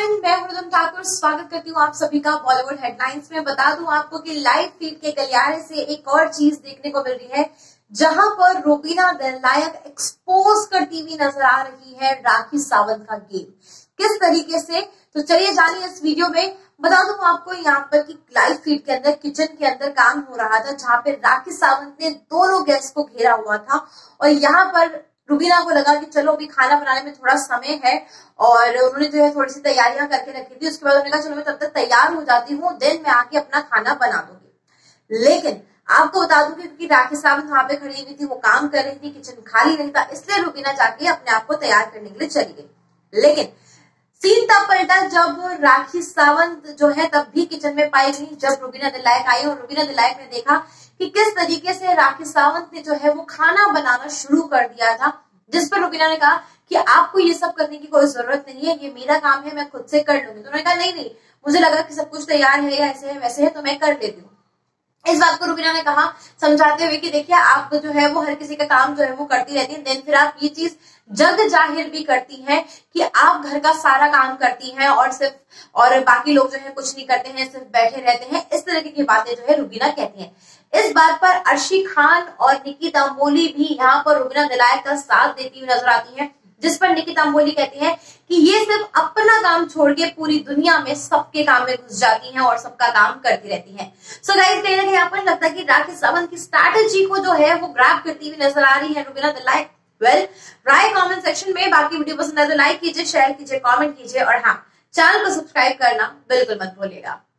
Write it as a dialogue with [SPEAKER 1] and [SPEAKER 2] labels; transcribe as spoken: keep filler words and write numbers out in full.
[SPEAKER 1] Friend, मैं हूं ठाकुर। स्वागत करती हूँ आप सभी का बॉलीवुड हेडलाइंस में। बता दूं आपको कि लाइव फीड के गलियारे से एक और चीज देखने को मिल रही है, जहां पर रूबीना दिलनायक एक्सपोज करती हुई नजर आ रही है राखी सावंत का गेम। किस तरीके से, तो चलिए जानिए इस वीडियो में। बता दूं आपको यहाँ पर कि लाइव फीड के अंदर किचन के अंदर काम हो रहा था, जहां पे राखी सावंत ने दोनों गेस्ट को घेरा हुआ था और यहाँ पर रूबीना को लगा कि चलो अभी खाना बनाने में थोड़ा समय है और उन्होंने जो है थोड़ी सी तैयारियां करके रखी थी। उसके बाद उन्होंने कहा चलो मैं तब तक तैयार हो जाती हूँ, देन मैं आके अपना खाना बना दूंगी। लेकिन आपको बता दूं कि राखी सावंत वहां पे खड़ी हुई थी, वो काम कर रही थी, किचन खाली नहीं था, इसलिए रूबीना जाके अपने आप को तैयार करने के लिए चली गई। लेकिन सीन तब पलटा जब राखी सावंत जो है तब भी किचन में पाई गई, जब रूबीना दिलनायक आई और रूबीना दिलनायक ने देखा कि किस तरीके से राखी सावंत ने जो है वो खाना बनाना शुरू कर दिया था, जिस पर रूबीना ने कहा कि आपको ये सब करने की कोई जरूरत नहीं है, ये मेरा काम है, मैं खुद से कर लूंगी। तो उन्होंने कहा नहीं नहीं, मुझे लगा कि सब कुछ तैयार है या ऐसे है वैसे है तो मैं कर लेती हूँ। इस बात को रूबीना ने कहा समझाते हुए कि देखिए आप जो है वो हर किसी का काम जो है वो करती रहती है, देन फिर आप ये चीज जग जाहिर भी करती हैं कि आप घर का सारा काम करती हैं और सिर्फ और बाकी लोग जो है कुछ नहीं करते हैं, सिर्फ बैठे रहते हैं। इस तरीके की बातें जो है रूबीना कहती हैं। इस बात पर अर्शी खान और निकी तंबोली भी यहाँ पर रूबीना दिलनायक का साथ देती हुई नजर आती है, जिस पर निकी तंबोली कहती है कि ये सिर्फ अपना काम छोड़ के पूरी दुनिया में सबके काम में घुस जाती हैं और सबका काम करती रहती हैं। सो गाइस, कहीं ना कहीं आपको लगता है कि राखी सावंत की स्ट्रैटेजी को जो है वो ग्रैब करती हुई नजर आ रही है रूबीना दिलनायक। वेल, राय कमेंट सेक्शन में। बाकी वीडियो पसंद आए तो लाइक कीजिए, शेयर कीजिए, कमेंट कीजिए और हाँ, चैनल को सब्सक्राइब करना बिल्कुल मत भूलिएगा।